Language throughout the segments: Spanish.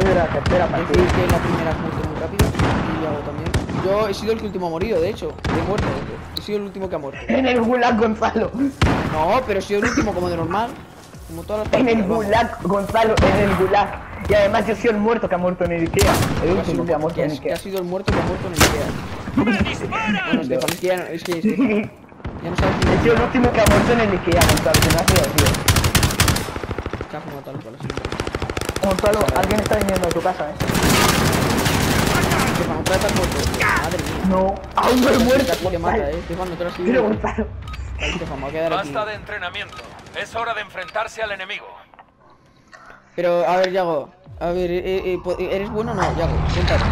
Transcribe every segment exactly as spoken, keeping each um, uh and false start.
es de la tercera partida. Decís que la primera has muerto muy rápido y Yago también. Yo he sido el que último ha morido, de hecho. He muerto. He sido el último que ha muerto. En el gulag, Gonzalo. No, pero he sido el último como de normal. Como todas las En el partidas, vamos. gulag, Gonzalo, en el gulag. Y además yo soy el muerto que ha muerto en el Ikea. El Que ha último sido- que ha muerto que en ha- el que ha Ikea. sido el muerto que ha muerto en el Ikea. Bueno, Estefan, es que ya no, es que Estefan, ya no sabes He sido el último que ha muerto en el Ikea, Gonzalo, que no ha sido tío. qué ha fumado tal cual. Así. Gonzalo, alguien está viniendo a tu casa, eh. Estefan, otra vez has muerto. Madre mía. No, aún no he muerto. Casi te mata, Gonzalo. eh. Estefan, no te lo has Pero seguido. Gonzalo. Vale, Estefan, me voy a quedar aquí. Basta de entrenamiento. Es hora de enfrentarse al enemigo. Pero, a ver, Yago. A ver, eh, eh, po- ¿eres bueno o no, Yago? Cuéntame.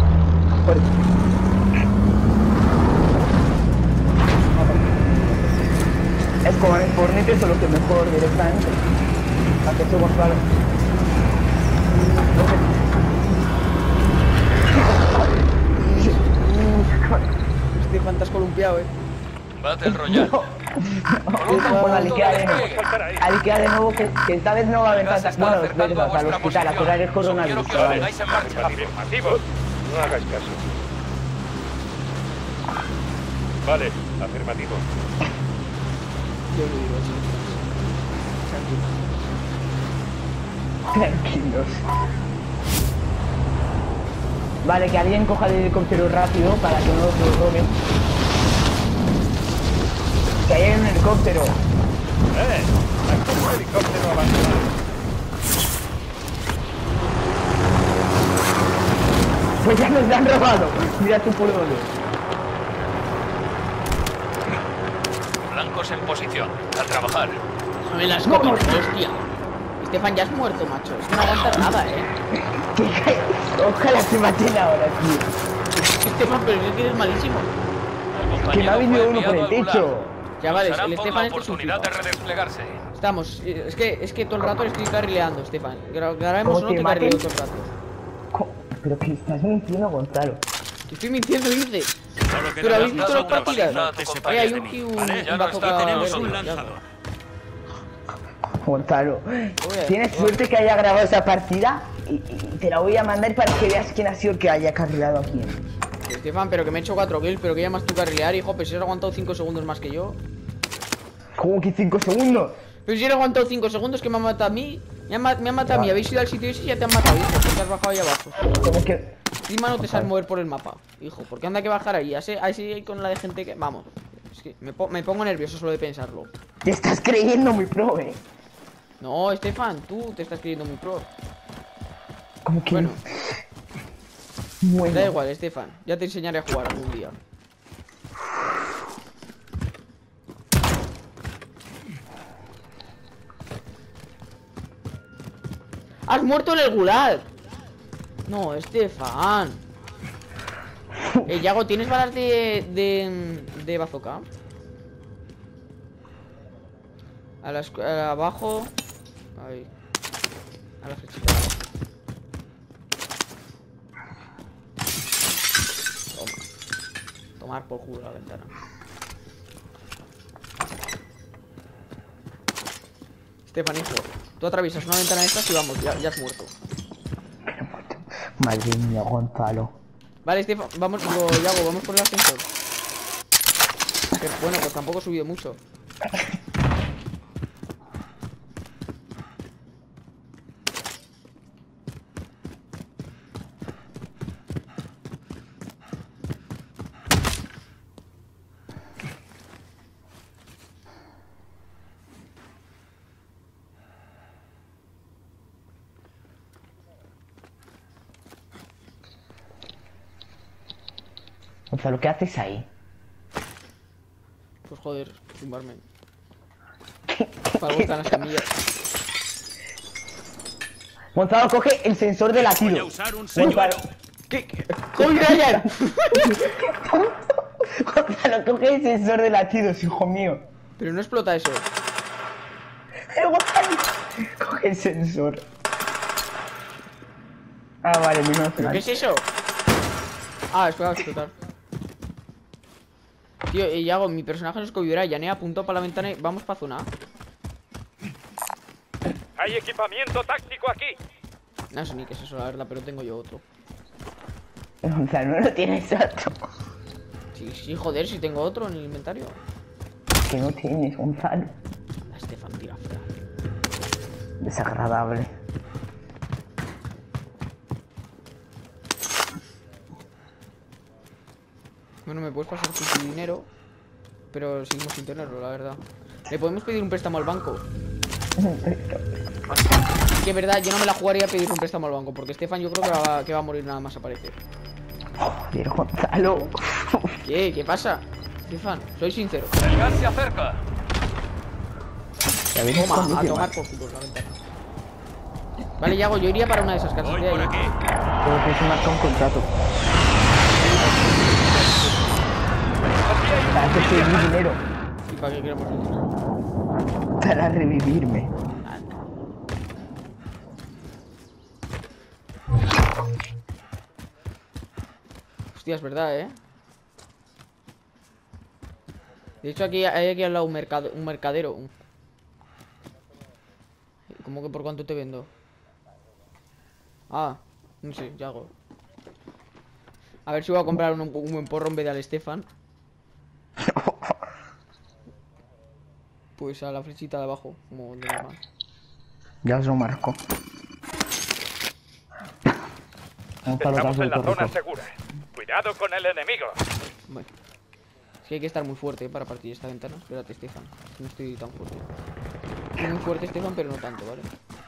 Es como en el Fortnite, solo que mejor directamente. ¿A que soy Gonzalo? Estefan, te has columpiado, eh. Battle Royale. Con la Ikea de nuevo. Al Ikea de nuevo, que, que esta vez no va a haber Gas tantas está bueno, acercando a verdad, al vuestra hospital, a posición. curar el Sugiero coronavirus, que os chavales. pongáis en marcha. Afirmativos. No hagáis caso. Vale, afirmativo. Yo lo digo, sí. Tranquilos. Vale, que alguien coja el helicóptero rápido para que no nos lo roben. Que hay un helicóptero. ¡Eh! Aquí hay un helicóptero abandonado. Pues ya nos lo han robado. Mira tú por dónde. Blancos en posición. A trabajar. Déjame la escopeta, hostia. Estefan, ya has muerto, macho. Es que no aguantas nada, eh. Ojalá se maten ahora, tío. Estefan, pero es que eres malísimo. El Que me ha compañero venido fue uno por el enviado al techo. gulag. Chavales, Lucharán el por Estefan la este es un oportunidad de flipado. redesplegarse. Estamos, eh, es que, es que todo el rato le estoy carrileando, Estefan. Gra- Grabemos ¿Cómo o no te te maten? carrileo todo el rato. Co- Pero que estás mintiendo, Gonzalo. Te estoy mintiendo, dice. Solo Pero habéis visto las otra partidas. paliza a tu Eh, hay compañero. un que un, Vale, ya un no bazooka está, Tenemos verde, un ya. lanzador. Gonzalo, Oye, tienes oye. suerte que haya grabado esa partida y, y te la voy a mandar para que veas quién ha sido el que haya carrilado aquí. Estefan, pero que me he hecho cuatro kills, pero que llamas tú carrilear, hijo. Pero si has aguantado cinco segundos más que yo. ¿Cómo que cinco segundos? Pero si has aguantado cinco segundos, que me ha matado a mí. Me ha, ma- me ha matado a mí. Habéis ido al sitio ese y ya te han matado, hijo. Porque has bajado ahí abajo. ¿Cómo que...? Encima no te sabes mover por el mapa, hijo. Porque anda que bajar ahí. Así, así con la de gente que. Vamos. Es que me, po- me pongo nervioso solo de pensarlo. Te estás creyendo muy pro, eh. No, Estefan, tú te estás creyendo muy pro. Como que... Bueno, Bueno. da igual, Estefan. Ya te enseñaré a jugar algún día. ¡Has muerto en el gulag! No, Estefan. Eh, Yago, ¿tienes balas de, de, de bazooka? A la, escu- a la abajo. Ahí. A la flechita. Toma. Tomar por culo la ventana. Estefan, hijo, tú atraviesas una ventana de estas y vamos, ya, ya has muerto. Madre mía, Gonzalo. Vale, Estefan, vamos, digo, Yago, vamos por el ascensor. Que, bueno, pues tampoco he subido mucho. Gonzalo, ¿qué haces ahí? Pues joder, tumbarme. Para gustan las camillas. Gonzalo, coge el sensor de Voy a latido. usar un Gonzalo, señuelo. ¿Qué? ¿Qué? ¡Joder, Ryan! Gonzalo, coge el sensor de latidos, hijo mío. Pero no explota eso. Pero Gonzalo, coge el sensor. Ah, vale, menos ¿Pero mal. qué es eso? Ah, es que va a explotar. Tío, y Yago, mi personaje no es Kobe Bryant, ya apuntó para la ventana y vamos para zona. Hay equipamiento táctico aquí. No sé ni qué es eso, la verdad, pero tengo yo otro. Gonzalo, no lo tienes otro. Sí, sí, joder, si tengo otro en el inventario. Que no tienes, Gonzalo. La Estefan tira fuera. Desagradable. Bueno, me puedes pasar tu dinero, pero seguimos sin tenerlo, la verdad. ¿Le podemos pedir un préstamo al banco? Que verdad, yo no me la jugaría a pedir un préstamo al banco, porque Estefan yo creo que va, que va a morir nada más aparecer. Joder, Gonzalo. ¿Qué? ¿Qué pasa? Estefan, soy sincero. El gas se acerca. Ya ves, Toma, a condición. tomar por culo la ventana. Vale, Yago, yo iría para una de esas casas Voy de por ahí. aquí. Creo que se marca un contrato. Para que te mi dinero. ¿Y para qué queremos el dinero? Para revivirme. Hostia, es verdad, ¿eh? De hecho, aquí hay aquí al lado un, mercado, un mercadero. Un... ¿Cómo que por cuánto te vendo? Ah, no sé, ya hago. A ver si voy a comprar un, un buen porro en vez de al Estefan. Pues a la flechita de abajo, como de normal. Ya os lo marco. Gonzalo, Estamos caso en la de zona rico. segura. Cuidado con el enemigo. Bueno. Es que hay que estar muy fuerte ¿eh? para partir esta ventana. Espérate, Estefan. No estoy tan fuerte. Estoy muy fuerte, Estefan, pero no tanto, ¿vale?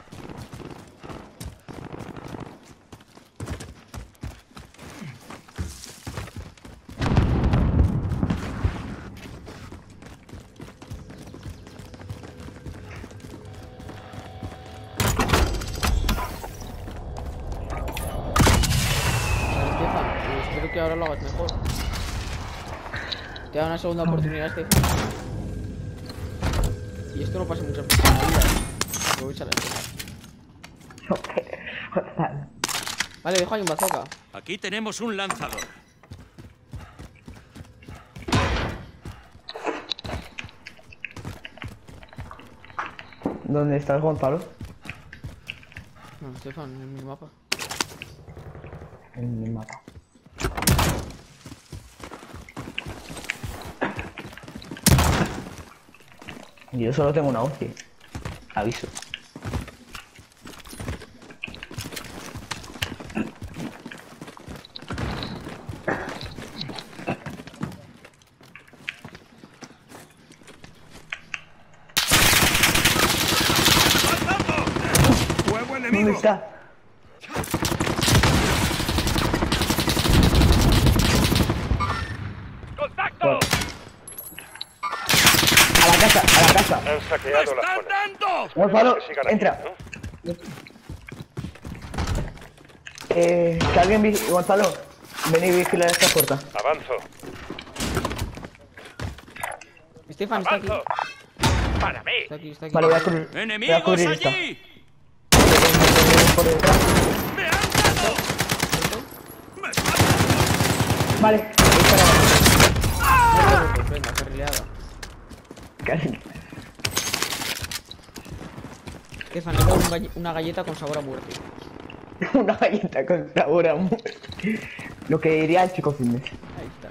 Vale, Estefan, pues espero que ahora lo hagas mejor. Te da una segunda oportunidad, Estefan. Y esto no pasa muchas veces en la vida. Aprovecha la Estefan. Gonzalo. Vale, dejo ahí un bazooka. Aquí tenemos un lanzador. ¿Dónde estás, Gonzalo? No, Estefan, en mi mapa. En mi mapa. Yo solo tengo una hoja. Aviso. ¡Fuego ¿Dónde enemigo! está? ¡Contacto! A la casa, a la casa. Han saqueado la ¡Están zona. dando! Gonzalo, Que sigan aquí, entra. ¿no? Eh, que alguien vi... Gonzalo, ven y vigila esta puerta. Avanzo. Estefan, está aquí. Avanzo. Para mí. Está aquí, está aquí. Vale, voy a cubrir. Voy a ¡Enemigos cubrir esta. allí! Por detrás. ¡Me han dado! ¡Me matan! Vale, Pues venga, carrileada. casi. Estefan, le he dado un galle- una galleta con sabor a muerte. Una galleta con sabor a muerte. Lo que diría el chico fitness. Ahí está.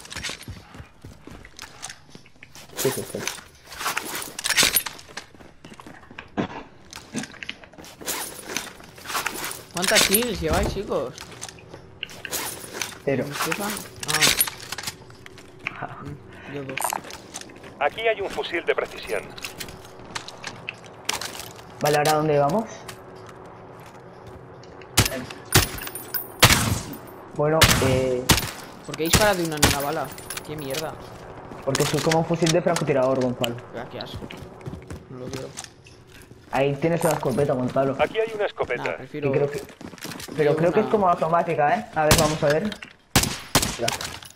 Sí, sí, sí. ¿Cuántas kills lleváis, chicos? Cero. Estefan. Ah. Mm, yo dos. Aquí hay un fusil de precisión. Vale, ¿ahora dónde vamos? Bueno, eh... ¿Por qué dispara de una, una bala? Qué mierda. porque soy como un fusil de francotirador, Gonzalo. Ah, qué asco. No lo quiero. Ahí tienes una escopeta, Gonzalo. Aquí hay una escopeta. Nah, Y prefiero. creo que... Pero Yo creo que es una- como automática, ¿eh? A ver, vamos a ver. Espera.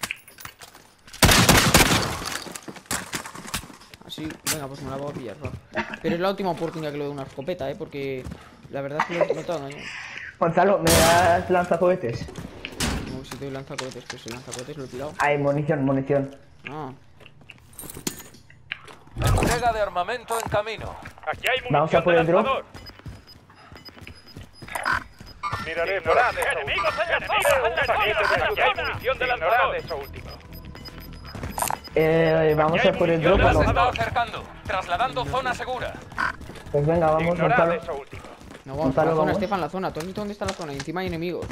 Así, venga, pues me la voy a pillar, va. Pero es la última oportunidad que le doy una escopeta, eh, porque la verdad es que no te engaño. Gonzalo, ¿me das lanzacohetes? No, si te doy lanzacohetes, pues el lanzacohetes lo he tirado. Hay munición, munición. Ah, Entrega de armamento en camino. Aquí hay Vamos a munición por de el drop. lanzador. Miraré por ahí. ¡Enemigos en la zona! ¡Enemigos en la zona! ¡Munición de lanzador! Eso último. Eh, vamos a por el drop Gas o se no. está acercando. Trasladando zona segura. Pues venga, vamos, Ignorad Gonzalo. eso último. No, vamos a la Gonzalo, zona, vamos. Estefan, la zona. ¿Tú has visto dónde está la zona? Y encima hay enemigos.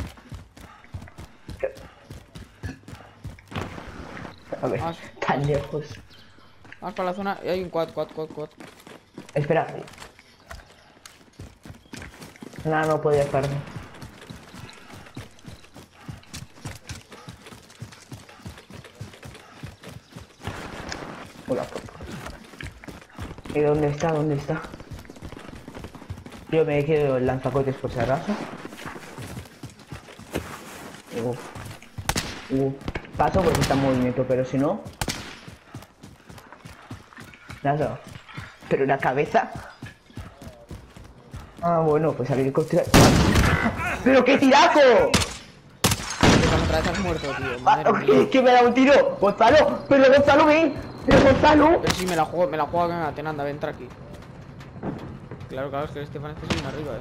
A ver, Ah, tan lejos. Vamos para la zona y hay un quad, quad, quad, quad. Espera. Nada, no podía estarme. Hola. ¿Y dónde está? ¿Dónde está? Yo me quedo el lanzacohetes por si acaso. Uh. Uh. Paso porque está en movimiento, pero si no... Nada. Pero la cabeza... Ah, bueno, pues al helicóptero... ¡Pero qué tiraco! Estefan, otra vez has muerto, tío. Ah, Madre mía. es que me da un tiro. Gonzalo, pero Gonzalo, ven. Pero Gonzalo. Pero sí, me la juego, me la juego a Tenanda, ven, entra aquí. Claro, claro, es que el Estefan este es un arriba,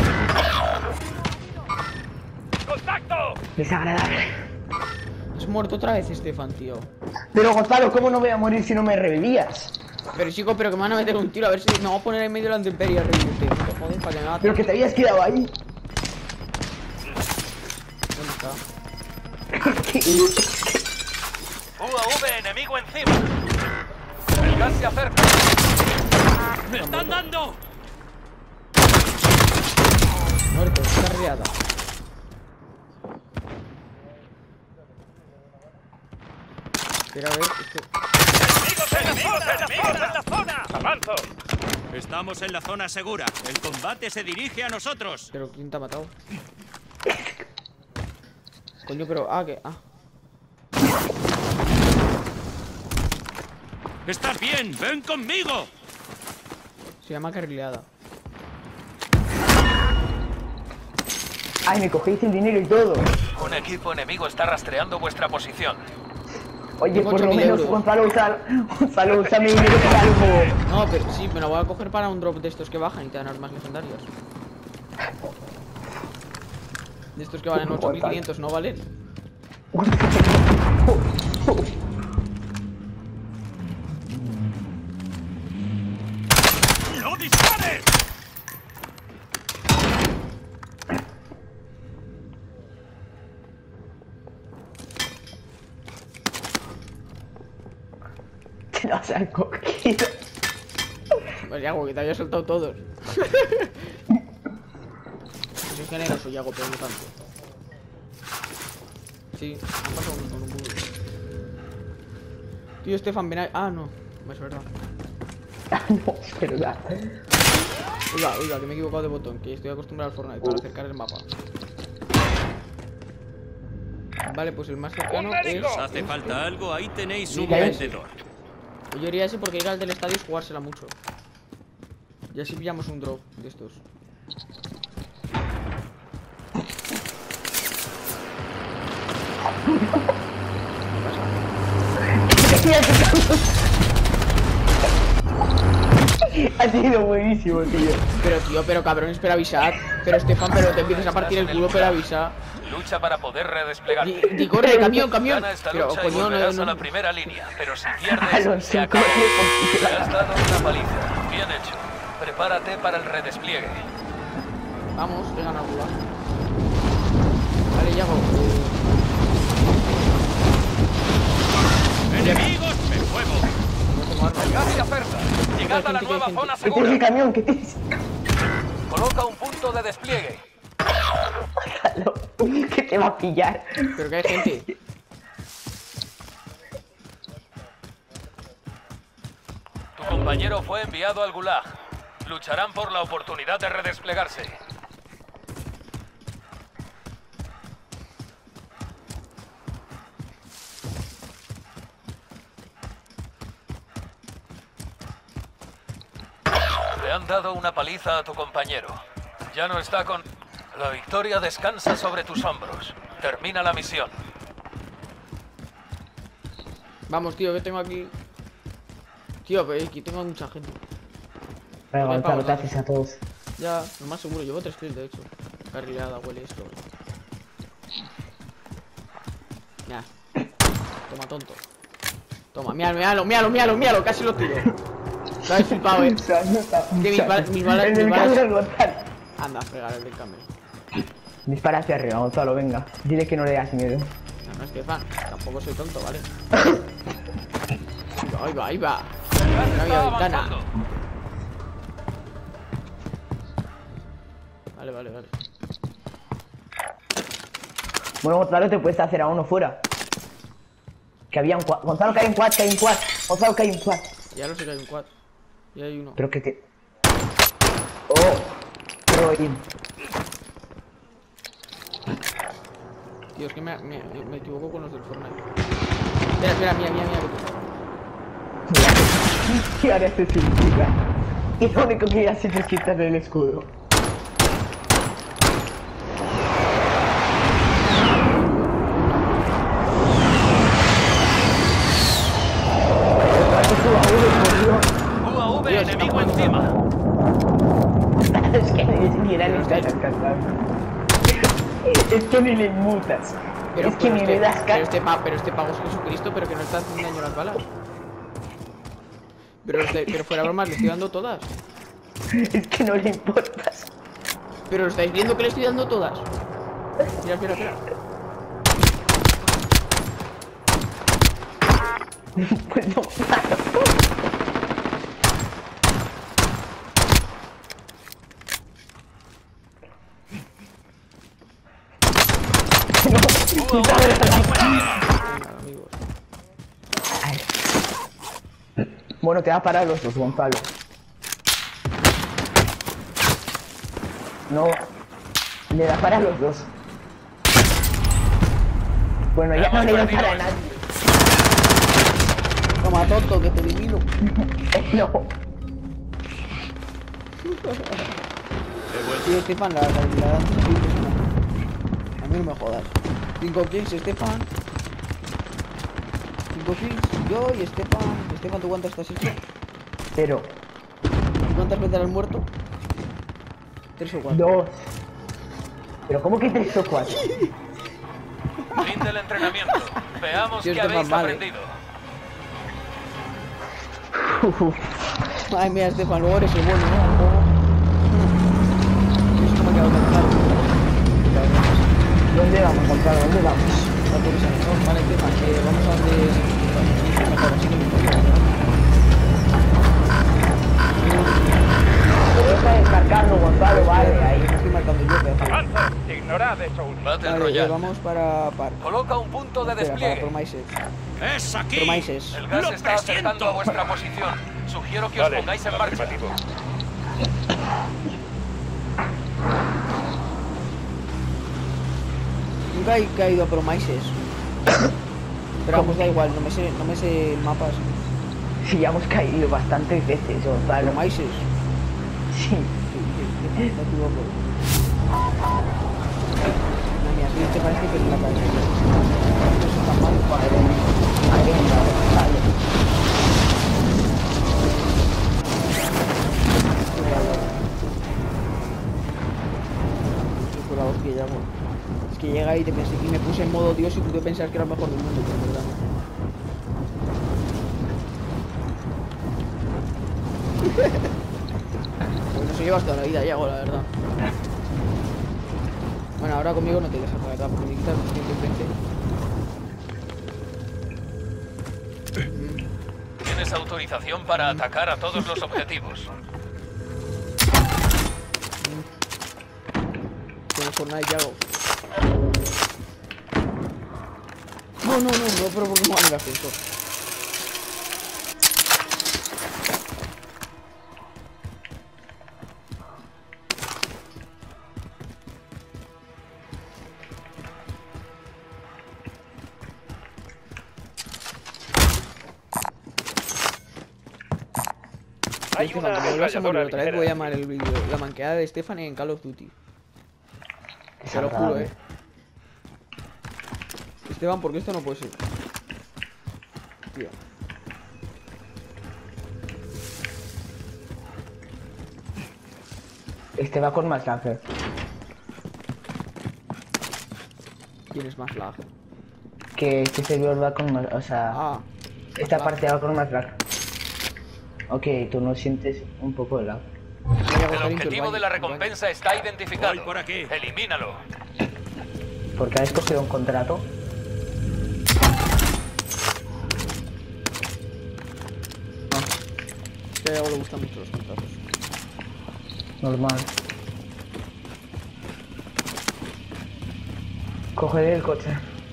eh. ¡Contacto! Desagradable. Has muerto otra vez, Estefan, tío. Pero Gonzalo, ¿cómo no voy a morir si no me revivías? Pero chico, pero que me van a meter un tiro, a ver si me voy a poner en medio de la intemperie a reírte. Joder, para que me mate. Pero que te habías quedado ahí. ¿Dónde está? U A V enemigo encima. El gas se acerca. ¡Me están dando! Muerto, está riada. Espera, a ver, este... ¡Enemigos en la zona! ¡Enemigos en la zona! Avanzo. Estamos en la zona segura. El combate se dirige a nosotros. Pero ¿quién te ha matado? Coño, pero... Ah, que... Ah. ¿Estás bien? ¡Ven conmigo! Se llama carrileada. Ay, me cogéis el dinero y todo. Un equipo enemigo está rastreando vuestra posición. Oye, Tengo por lo ocho mil menos euros. Gonzalo, usa, Gonzalo, usa mi dinero para algo. No, pero sí, me la voy a coger para un drop de estos que bajan y te dan armas legendarias. De estos que valen ocho mil quinientos, ¿no valen? ¡No dispares! Te los han cogido. Pues Yago, que te había soltado todos. Soy generoso, Yago, pero no tanto. Sí, me pasa un, con un puto. Tío, Estefan, ven ahí. Ah, no, es verdad. No, es verdad. Oiga, oiga, que me he equivocado de botón, que estoy acostumbrado al Fortnite para acercar el mapa. Vale, pues el más cercano es... ¿Os hace falta algo? Ahí tenéis un Mira ese. vendedor. Yo iría ese porque ir al del estadio es jugársela mucho. Y así pillamos un drop de estos. Ha sido buenísimo, tío. Pero tío, pero cabrón, espera avisar. Pero Estefan, pero te empiezas a partir el culo, pero avisa. Lucha para poder redesplegarte. Di, di corre, camión, camión. Gana esta Pero lucha y coño, no, volverás no, a la no. primera línea, pero si A pierdes, los se cinco acabó. minutos. Te has dado una paliza. Bien hecho. Prepárate para el redespliegue. Vamos, he ganado Gula. Vale, Yago. ¡Enemigos! ¡Me muevo! No tengo armas. El gas se acerca. Llegad a la gente, nueva gente. zona ¿Qué tienes el segura. camión? ¿Qué tienes? Coloca un punto de despliegue. Gonzalo, que te va a pillar. Pero que hay gente. Tu compañero fue enviado al Gulag. Lucharán por la oportunidad de redesplegarse. Le han dado una paliza a tu compañero. Ya no está con... La victoria descansa sobre tus hombros. Termina la misión. Vamos, tío, que tengo aquí. Tío, pero aquí tengo mucha gente. Venga, Ok, Gonzalo, vamos, te vamos. haces a todos. Ya, lo más seguro, llevo tres kills de hecho. carrilada huele esto. Mira. Toma, tonto. Toma, míralo, míralo, míralo, míralo, míralo, casi lo tiro. Lo habéis flipado, eh. Que mis balas, mis balas, mis balas. Anda, a fregar el del cambio. Dispara hacia arriba, Gonzalo, venga. Dile que no le das miedo. No, no, Estefan, tampoco soy tonto, ¿vale? Ahí va, ahí va. No había ventana. Vale, vale, vale. Bueno, Gonzalo, te puedes hacer a uno fuera. Que había un quad. Gonzalo, que hay un quad, que hay un quad. Gonzalo, que hay un quad. Ya lo sé que hay un quad. Y hay uno. Pero que te... Oh, pero ahí. Tío, es que me, me, me equivoco con los del Fortnite. Espera, espera, mía, mía, mía. ¿Qué ahora se significa? Y lo único que hace es quitarle el escudo. U A V, enemigo encima. Es que ni siquiera le estás alcanzando. Es que ni le mutas. Pero, es que pero ni este, le das pero cara. este, pa, pero este pago es Jesucristo, pero que no está haciendo daño las balas. Pero, este, pero fuera bromas, le estoy dando todas. Es que no le importas. Pero lo estáis viendo que le estoy dando todas. Mira, espera, espera. Pues no, claro. U A V, enemigo encima. Venga, amigos. Ay. Bueno, te va a parar los dos, Gonzalo. No, le da para los dos. Bueno, ya no le da para nadie. Toma, tonto, que te elimino. No. Tío, Estefan, la, la, la, la a mí no me jodas. Cinco kills, Estefan. Cinco kills, yo y Estefan. Estefan, ¿tú cuántas estás hecho? Cero. ¿Y cuántas veces has muerto? Tres o cuatro. Dos. Pero ¿cómo que tres o cuatro? Fin del entrenamiento. Veamos Tío, qué este habéis man vale. aprendido. Ay, mira, Estefan, luego eres el bueno, ¿no? Eso no me ha quedado tan claro. ¿Dónde vamos, Gonzalo? ¿Dónde vamos? Está todo eso, ¿no? Vale, Estefan, que vamos a donde... Mejor, así que me importa. Deja de marcando, Gonzalo, vale, ahí. Estoy marcando yo, pedazo. Avanza, ignorad eso último. Battle Vale, eh, Royale. vamos para par. Coloca un punto de Espera, para despliegue. Promaises. ¡Es aquí! Promaises. El gas ¡Lo está acercando a presiento! vuestra posición. Sugiero que os Vale, pongáis en marcha. afirmativo. Nunca he caído a Promaises. Pero vamos, da igual, no me sé, no me sé el mapa. Sí, ya hemos caído bastantes veces, Gonzalo. Promaises. Sí. Sí, sí, sí, me equivoco. No, mira, sí, te parece que es la cabeza. Eso está mal, padre. Ahí está, Gonzalo. Por la hostia, ya, bueno. Es que llega y te pensé y me puse en modo Dios y tú te pensás que era el mejor del mundo, pero en verdad no. Pues no se llevas toda la vida, Yago, la verdad. Bueno, ahora conmigo no te dejas por acá porque me quitas ciento veinte. Tienes autorización para atacar a todos los objetivos. Con el Fortnite, Yago. No, no, no, no, pero porque me va a ir ascenso. Hay Estefan, una cuando vuelvas a morir ametralladora otra vez ligera. voy a llamar el vídeo la manqueada de Stefan en Call of Duty. Te lo juro, eh. Esteban, porque esto no puede ser. Tío. Este va con más láser. Tienes más lag. Que este servidor va con más, o sea, Ah. esta lag. parte va con más lag. Ok, tú no sientes un poco de lag. Voy a El coger into el objetivo baño, de la el baño. recompensa está identificado. Voy por aquí. Elimínalo. Porque has cogido un contrato. Es que a Diego le gustan mucho los contratos. Normal. Coge el coche.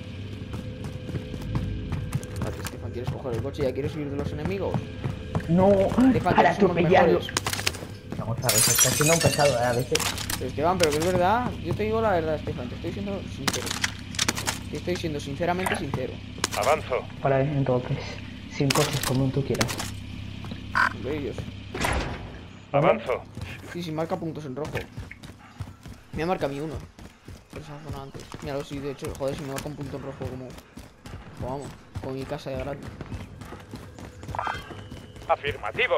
Vale, Estefan, ¿quieres coger el coche y ya quieres huir de los enemigos? No, Estefan, para que somos atropellarlos. mejores. Vamos a ver, está siendo un pesado ¿eh? A veces. Pero Esteban, pero que es verdad. Yo te digo la verdad, Estefan. Te estoy siendo sincero. Te estoy siendo sinceramente sincero. Avanzo. Para ver, entonces, sin coches como tú quieras. Hombre, ellos. Avanzo. Sí, sí, marca puntos en rojo. Me marca a mí uno. Por esa zona antes. Míralo, sí, de hecho, joder, si me marca un punto en rojo como... como vamos, con mi casa de gratis. Afirmativo.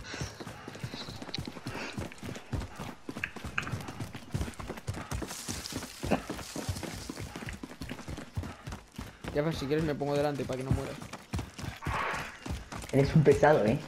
Ya pues, si quieres me pongo delante para que no mueras. Eres un pesado, ¿eh?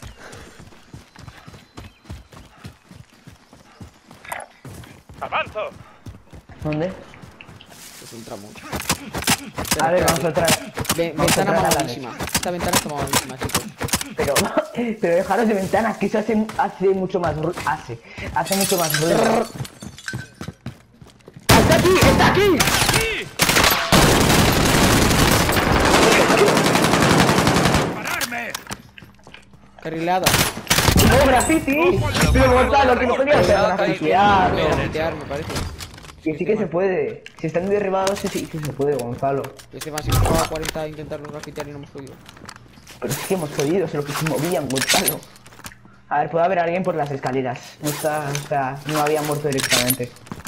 Avanzo. ¿Dónde? Es un tramo. A ver, vamos a entrar. Ve- Vamos a ventana entrar a la mamadísima. Esta ventana está mamadísima, chicos. Pero, pero dejaros de ventanas, que eso hace, hace mucho más ru- hace, hace mucho más ruido. ¡Está aquí! ¡Está aquí! ¡Pararme! Carrilada. ¡No, graffiti! Pero Gonzalo, que no podía hacer grafitear. Voy a voltear, me parece. Que sí que se puede. Si están derribados, sí, sí que se puede, Gonzalo. Esteban, si hemos jugado a cuarenta a intentarlo grafitear y no hemos podido. Pero sí que hemos podido, es lo que se movían, Gonzalo. A ver, puede haber alguien por las escaleras. No está, o sea, no había muerto directamente.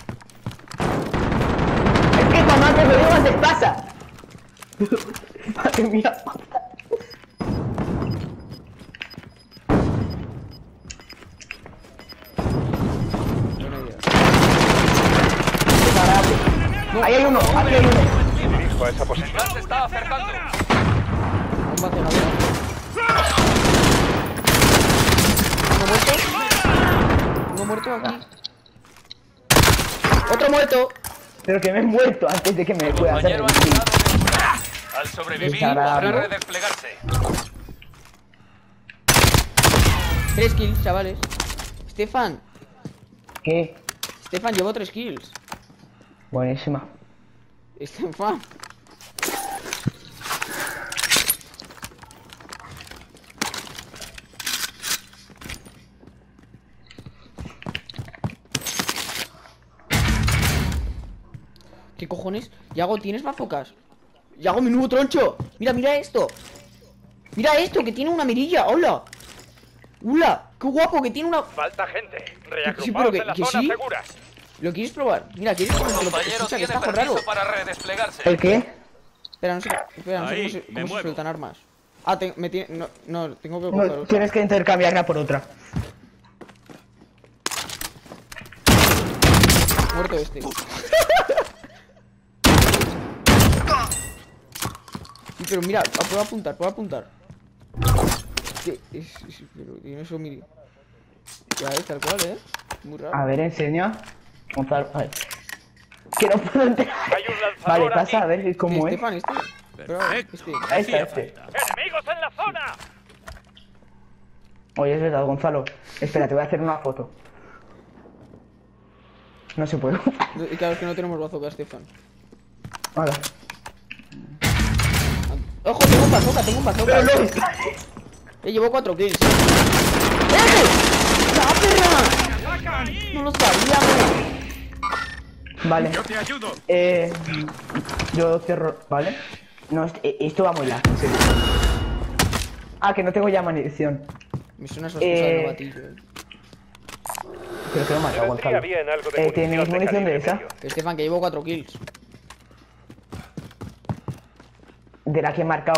Es que mamá, te lo digo antes pasa. Madre mía. Buena idea. No, ahí hay uno, aquí hay uno. Dirijo a esa El posición. gas se está acercando. Bomba cenadora. ¿Uno muerto? ¿Uno muerto aquí? ¡Otro muerto! Pero que me he muerto antes de que me pueda hacer Compañero el ha kill. entrado en el lugar. Al sobrevivir Desagradable. podrá redesplegarse. Tres kills, chavales. Estefan, ¿Qué? Estefan, llevo tres kills. Buenísima. Estefan. ¿Qué cojones? Yago, ¿tienes bazocas? Yago, mi nuevo troncho. Mira, mira esto. Mira esto, que tiene una mirilla. Hola. Hola, qué guapo, que tiene una... Falta gente. Sí, pero Reagrupaos que- en la que zona sí. segura. ¿Lo quieres probar? Mira, ¿quieres probar? Tu Lo- compañero Escucha, que tiene está raro. permiso para redesplegarse. ¿El qué? Espera, no sé, espera, no sé Ahí, cómo se, me cómo se muevo. sueltan armas. Ah, te- me tiene... No, no, tengo que coger No, otra. tienes que intercambiarla por otra. Muerto este. Sí, pero mira, puedo apuntar, puedo apuntar. ¿Qué? Es, es- pero tiene eso, mire. Ya es tal cual, eh. Muy raro. A ver, enseña. Gonzalo, a ver. Que no puedo entrar. Hay un lanzador Vale, aquí. pasa a ver cómo es. Estefan, este. Pero, Perfecto. este. Ahí está, este. ¡Enemigos en la zona! Oye, es verdad, Gonzalo. Espera, te voy a hacer una foto. No se puede. Y claro, es que no tenemos bazooka, Estefan. Hola. Ojo, tengo un bazooka, tengo un bazooka. Pero no. Eh, llevo cuatro kills. ¡Eh! ¡La perra! No lo sabíamos. Vale. Yo te ayudo. Eh. Yo cierro. ¿Vale? No, est- eh, esto va muy largo, en serio. Ah, que no tengo ya munición. Me suena sospechoso Eh, el novatillo, eh. Pero que no me ha Me matado, vendría Gonzalo. bien algo de Eh, munición ¿tenéis de munición de calibre esa? medio. Estefan, que llevo cuatro kills. De la que he marcado.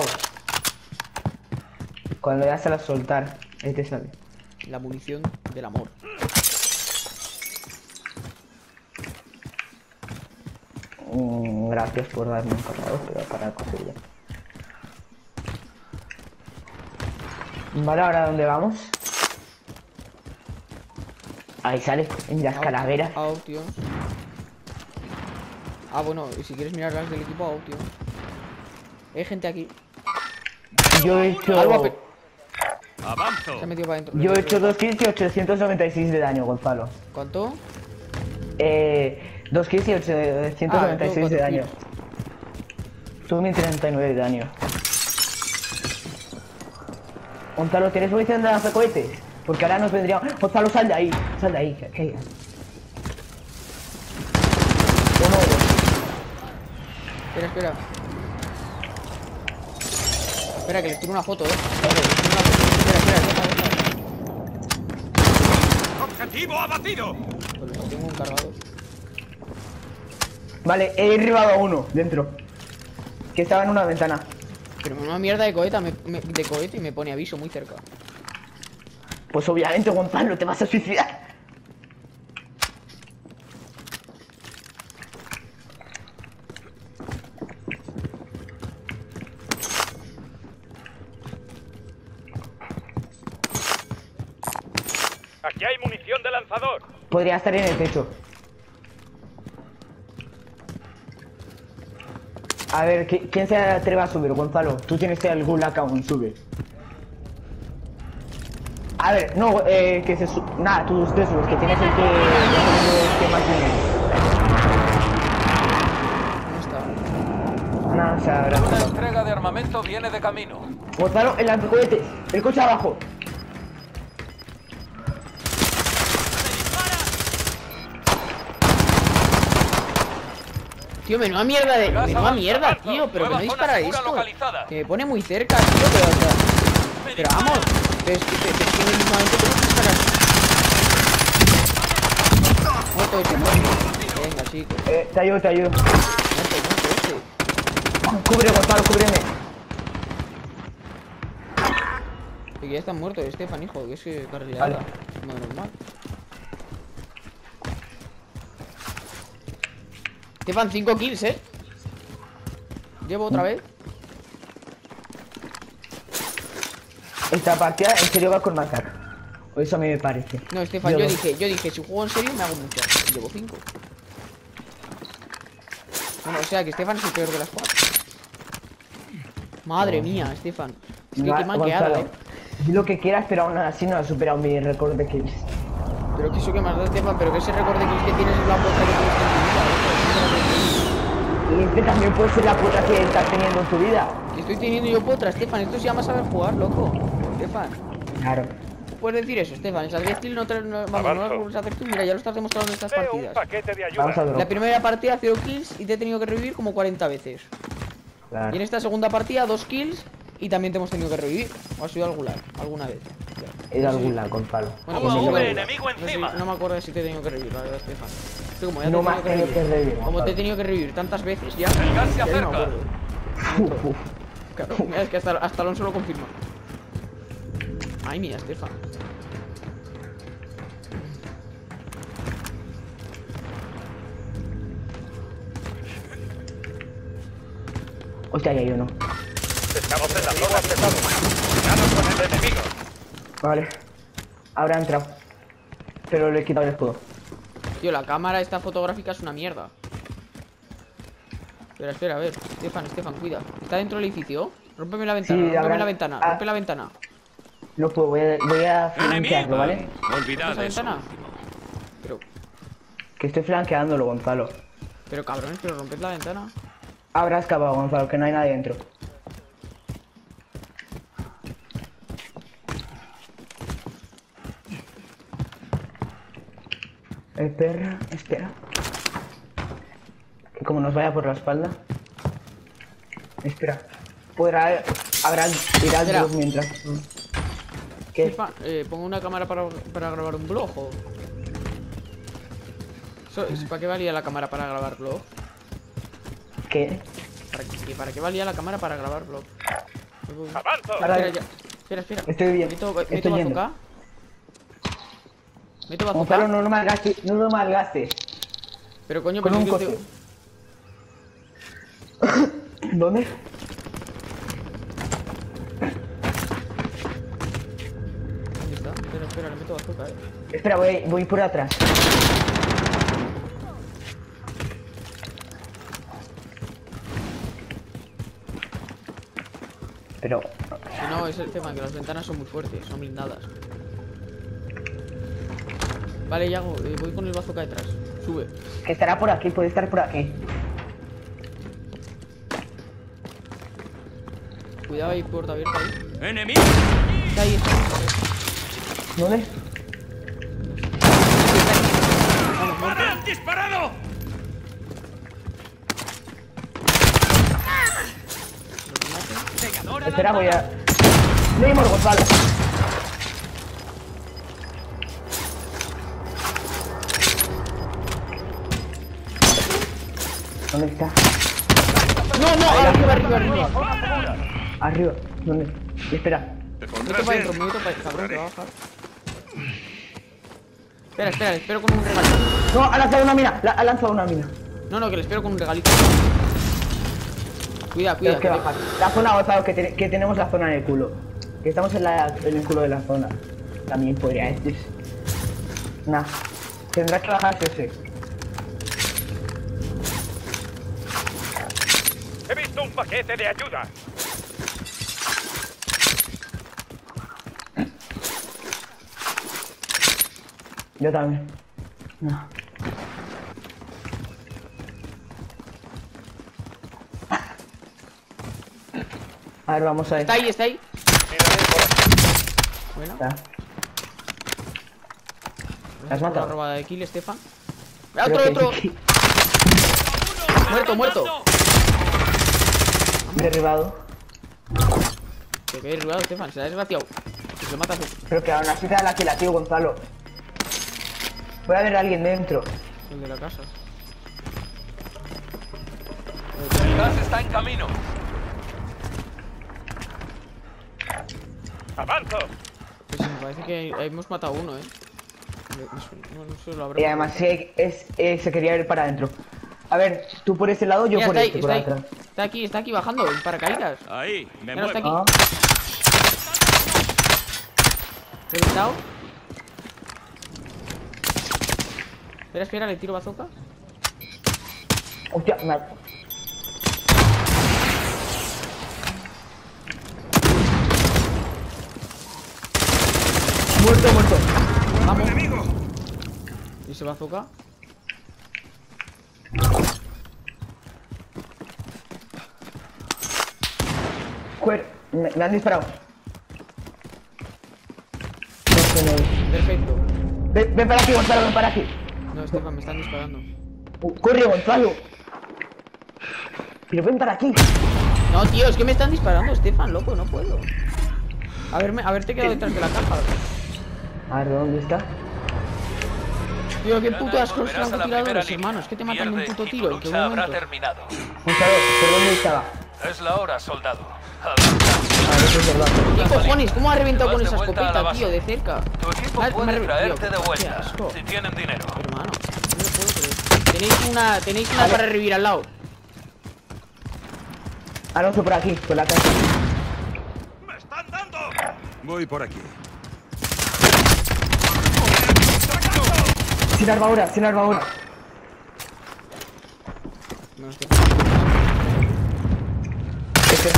Cuando ya se la soltar, ahí te sale. La munición del amor. Mm, gracias por darme un cargador, pero para conseguirlo. Vale, ¿ahora dónde vamos? Ahí sale, en las calaveras. A Option. Ah, bueno, y si quieres mirar las del equipo, a Option. Hay gente aquí. Yo he hecho... Avanzo. Se ha metido para adentro. Yo he hecho dos kills y ochocientos noventa y seis de daño, Gonzalo. ¿Cuánto? Eh... dos kills y ochocientos noventa y seis Ah, de daño. Tú mil treinta y nueve de daño. Gonzalo, ¿tienes munición de lanzacohetes? Porque ahora nos vendría... Gonzalo, sal de ahí. Sal de ahí, que caiga. Uno, dos. Espera, espera. Espera, que les tiro una foto, eh. Espera, espera, espera. ¡Objetivo abatido! Pues tengo un cargador. Vale, he derribado a uno dentro. Que estaba en una ventana. Pero una mierda de cohete, me, me- de cohete y me pone aviso muy cerca. Pues obviamente, Gonzalo, te vas a suicidar. Aquí hay munición de lanzador. Podría estar en el techo. A ver, ¿qui- ¿quién se atreve a subir, Gonzalo? Tú tienes el gulag aún, sube. A ver, no, eh, que se su... Nada, tú te subes, que tienes el que... el que más tiene. ¿Dónde está? Nada, o sea, Una gracias. entrega de armamento viene de camino. Gonzalo, el lanzacohetes, el coche abajo. Tío, menuda mierda de... Gas Menuda avanza, mierda, avanza. tío. Pero que Nueva no zona dispara segura esto. localizada. Que me pone muy cerca, tío, pero... o sea, pero vamos. Pero es que, pero es que mismamente tengo que disparar. Muerto ese, muerto. Venga, chico. Eh, te ayudo, te ayudo. Muerto, muerto ese. Cubre, Gonzalo, cúbreme. Y que ya está muerto, Estefan, hijo. Que es que carrilada. Vale. No es normal. Estefan, cinco kills, eh. Llevo otra vez. Esta partida en serio va con matar. O eso a mí me parece. No, Estefan, Yo yo dos. dije, yo dije, si juego en serio me hago muchas. Llevo cinco. Bueno, o sea que Estefan es el peor de las cuatro. Madre mía, Estefan. Es que Ma- qué mal quedado, Gonzalo, eh. di lo que quieras, pero aún así no ha superado mi récord de kills. Pero que eso que más da, Estefan, pero que ese récord de kills que tienes es la puerta que tienes en tu vida, Y este también puede ser la puta que estás teniendo en tu vida. loco. Que estoy teniendo yo potra, Estefan. Esto se llama saber jugar, loco. Estefan. Claro. Puedes decir eso, Estefan. Esas diez kills no te no, vamos, no las Avanzo. vuelves a hacer tú. Mira, ya lo estás demostrando en estas Veo un partidas. paquete de ayuda. Vamos a La drop. primera partida, cero kills y te he tenido que revivir como cuarenta veces. Claro. Y en esta segunda partida, dos kills y también te hemos tenido que revivir. ¿O has ido al gulag alguna vez? He ido a algún lado, Gonzalo. Bueno, Toma pues V, no, sé- enemigo encima. no me acuerdo de si te he tenido que revivir, la verdad, Estefan. Es que como ya No te me he has tenido tenido que revivir, Como te he Gonzalo. tenido que revivir tantas veces ya. El gas se ya no me acerca. acuerdo. Uf, uf. Claro, mira, es que hasta, hasta Alonso lo confirma. Ay, mía, Estefan. Hostia, ahí hay uno. Estamos en la zona pesada. Cuidado con el enemigo. Vale. Habrá entrado. Pero le he quitado el escudo. Tío, la cámara esta fotográfica es una mierda. Espera, espera, a ver. Estefan, Estefan, cuida. ¿Está dentro del edificio? Rómpeme la ventana, Sí, rómpeme habrá- la ventana, ah. rompe la ventana. No puedo, voy a, voy a flanquearlo, ¡Enemigo! ¿vale? Olvidad ¿Rompe esa eso. ventana? Pero, Que estoy flanqueándolo, Gonzalo. pero cabrones, pero romped la ventana. Habrá escapado, Gonzalo, que no hay nadie dentro. Espera, espera. Que como nos vaya por la espalda. Espera. Podrá... Habrá ir al Espera. drop mientras... ¿Qué? Estefan, eh, pongo una cámara para, para grabar un blog o... So- ¿Para qué valía la cámara para grabar blog? ¿Qué? ¿Para qué, ¿Para qué valía la cámara para grabar blog? Avanzo. Ahora- Espera, ya. Espera, espera. Estoy bien. Meto, meto Estoy yendo. bazooka. Meto Gonzalo, bazooka. no lo malgastes, no lo malgastes. Pero coño, Con pero un es que coche. te- ¿Dónde? ¿Dónde está? Espera, espera, le meto bazooka, eh. Espera, voy, voy por atrás. Pero... Si no, es el tema, que las ventanas son muy fuertes, son blindadas. Vale, Yago, eh, voy con el bazooka detrás. Sube. Que estará por aquí, puede estar por aquí. Cuidado ahí, puerta abierta ahí. ¡Enemigo! Está ahí, está ahí. ¿Dónde? ¡Me han disparado! Espera, voy a... Neymar, Gonzalo. ¿Dónde está? No, no, arriba, arriba, arriba. Arriba. ¿Dónde? Espera. Te Me pondrás meto para bien. adentro, me meto para adentro, cabrón, que va a bajar. Espera, espera, le espero con un regalito. No, ha lanzado una mina. La, ha lanzado una mina. No, no, que le espero con un regalito. Cuida, Tienes cuida. que bajar. La zona, Gonzalo, que, te- que tenemos la zona en el culo. Que estamos en, la, en el culo de la zona. También podría decir. Nah. Tendrás que bajar ese. He visto un paquete de ayuda. Yo también. No. A ver, vamos a ver. Está ahí, está ahí. Miraré por aquí. Bueno, Está. ¿La has por la matado? robada de kill, Estefan. ¡Ah, Creo otro, que- otro! Muerto, muerto. Derribado. Que quede derribado, Estefan, se la ha desgraciado. Si se lo mata tú. Pero que aún así te da la kill a ti, Gonzalo. Puede haber alguien dentro. El de la casa. El gas está en camino. ¡Avanzo! Pues sí, me parece que hemos matado a uno, eh. No, no sé, lo habrá. Y además sí, es, eh, se quería ir para adentro. A ver, tú por ese lado, yo Mira, por está ahí, este, por está ahí. atrás. Está aquí, está aquí bajando, en paracaídas. Ahí, me Mira, está muevo. aquí. Ah, ¿Reventado? Espera, espera, le tiro bazooka. hostia, me... Muerto, muerto. Vamos. ¿Y ese bazooka? Cuer, me, me han disparado. No sé, no. Perfecto. Ven, ven para aquí, Gonzalo, ven para aquí. No, Estefan, me están disparando. Uh, corre, Gonzalo. Pero ven para aquí. No, tío, es que me están disparando, Estefan, loco, no puedo. Haberme, haberte quedado detrás de la caja. A ver, ¿dónde está? Tío, qué puto asco los Volverás a la francotiradores, primera hermanos. Que te matan de un Pierde puto y tiro. tu ¿En qué lucha habrá momento? terminado. Gonzalo, ¿pero dónde estaba? Es la hora, soldado. A ver, eso es verdad. ¿Qué cojones? ¿Cómo ha reventado con Vas esa de vuelta a la escopeta, base. tío, de cerca? Tu equipo Ah, me ha puede re- traerte tío, de qué vuelta, asco. si tienen dinero. Hermano, no lo puedo creer. Tenéis una, tenéis una Vale. para revivir al lado. Alonso por aquí, por la casa. ¡Me están dando! Voy por aquí. Sin armadura, sin armadura. No, es que... Este.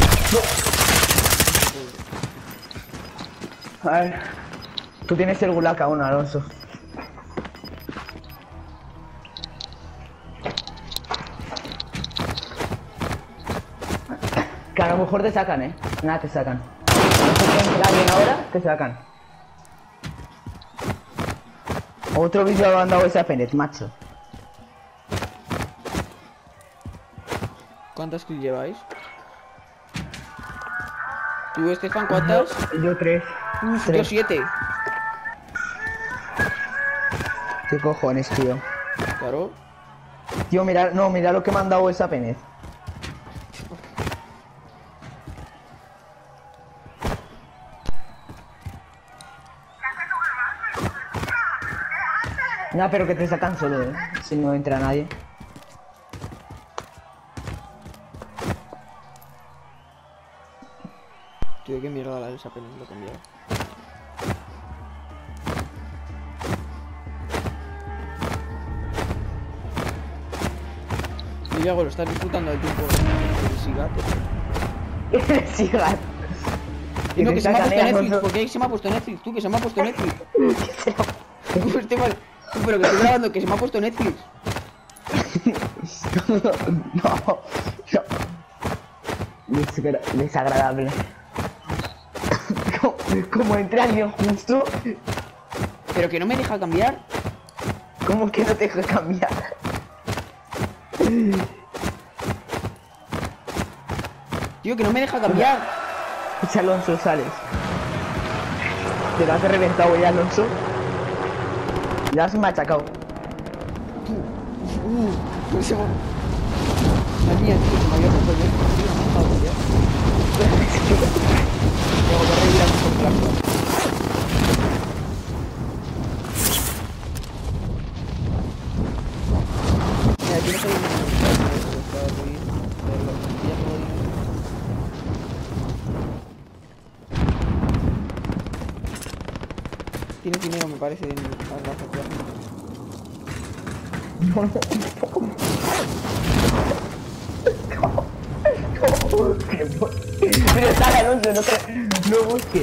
No. A ver. Tú tienes el gulag aún, Alonso. Que a lo mejor te sacan, eh. Nada, te sacan. A no ser que entre alguien ahora, te sacan. Otro vídeo lo han dado esa Penet, macho. ¿Cuántas kills lleváis? ¿Tú, Estefan, cuántas? Yo tres. Uf, Tres. yo siete. ¿Qué cojones, tío? Claro. Tío, mira, no, mira lo que me han dado esa Penet. No, pero que te sacan solo, eh. Si no entra nadie. tío, qué mierda la esa apenas lo he cambiado. Y Yago, lo estás disfrutando del tiempo del Sigat. Sigat. Y no, que se me ha puesto Netflix, ¿por qué se me ha puesto Netflix? Tú, que se me ha puesto Netflix. Tú, este mal... Tú, pero que estoy grabando, que se me ha puesto Netflix. No, no. Desagra desagradable. Como, como entré alguien justo. Pero que no me deja cambiar. ¿Cómo que no te deja cambiar? Tío, que no me deja cambiar. Es Alonso, sales. Te lo has reventado ya, Alonso. Ya has machacado. Uh, no se me... La mía, tío, se me había puesto bien. Tío, me ha dejado ya. Tengo que revivir a mi contrato. Mira, aquí no soy un... Tienes dinero, me parece, en las razas. No, no, no. Pero sale, Alonso, no te... No busques.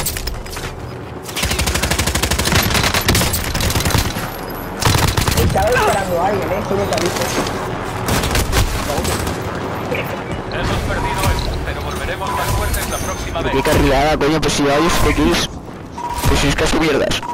Estaba disparando a alguien, eh, solo te aviso. Hemos perdido esto, pero volveremos más fuertes la próxima vez. Qué carrilada, coño, pues si vais, X, pues si es que mierdas.